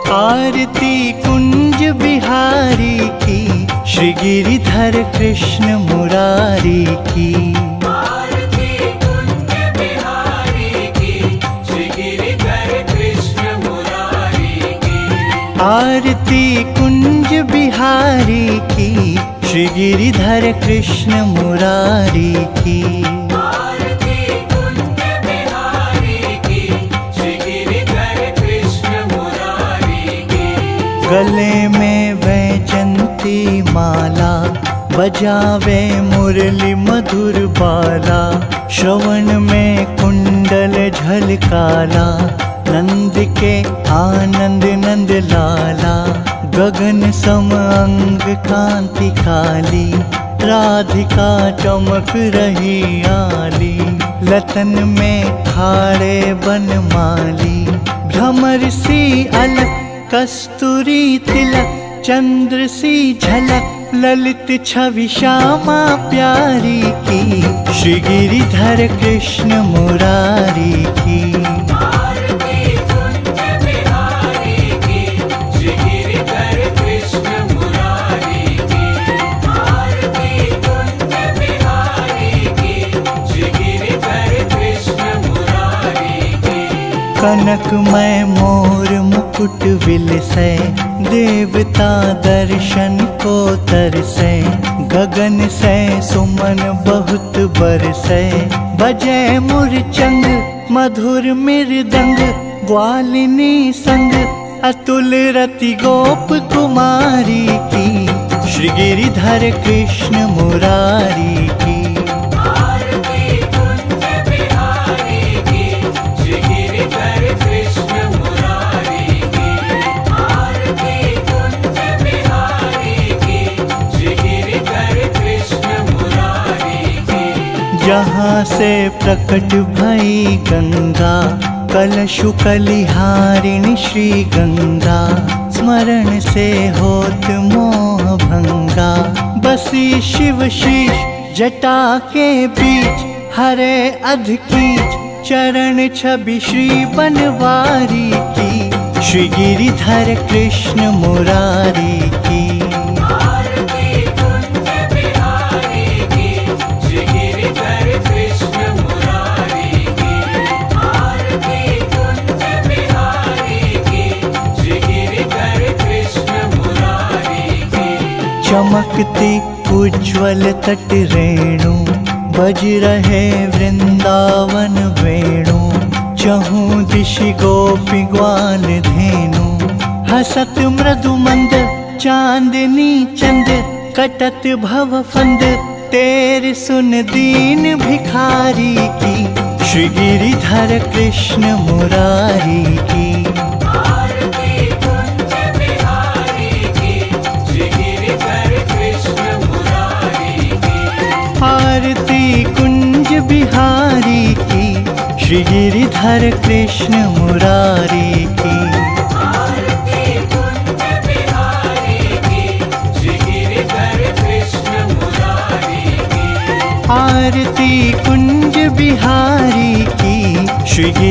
आरती कुंज बिहारी की, श्री गिरिधर कृष्ण मुरारी की। आरती कुंज बिहारी की, श्री गिरिधर कृष्ण मुरारी की। आरती कुंज बिहारी की, श्री गिरिधर कृष्ण मुरारी की। गले में वैजंती माला, बजावे मुरली मधुर बाला। श्रवण में कुंडल झलकाला, नंद के आनंद नंद लाला। गगन सम अंग कांति काली, राधिका चमक रही आली। लतन में खाड़े बनमाली, भ्रमर सी अलक कस्तूरी तिलक। चंद्र सी झलक, ललित छवि श्यामा प्यारी की, श्री गिरिधर कृष्ण मुरारी की। आरती कुंज बिहारी की, श्री गिरिधर कृष्ण मुरारी की। आरती कुंज बिहारी की, श्री गिरिधर कृष्ण मुरारी की। कनकमय मोर मुकुट विलसे, देवता दर्शन को तरसे। गगन से सुमन बहुत बरसे, बजे मुरचंग मधुर मृदंग। ग्वालिनी संग अतुल रति गोप कुमारी की, श्री गिरिधर कृष्ण मुरारी की। जहाँ से प्रकट भई गंगा, कलशु कलिहारिणी श्री गंगा। स्मरण से होत मोह भंगा, बसी शिव शीश जटा के बीच। हरे अधकीच चरण छवि श्री बनवारी की, श्री गिरिधर कृष्ण मुरारी की। चमकती उज्ज्वल तट रेणु, बज रहे वृंदावन वेणु। चहु दिशि गोपी ग्वाल धेनु, हसत मृदु मंद चांदनी चंद। कटत भव फंद तेर सुन दीन भिखारी की, श्री गिरिधर कृष्ण मुरारी की। आरती कुंज बिहारी की, श्री गिरिधर कृष्ण मुरारी की। आरती कुंज बिहारी की, श्री गिरिधर कृष्ण मुरारी की। आरती कुंज बिहारी की, श्री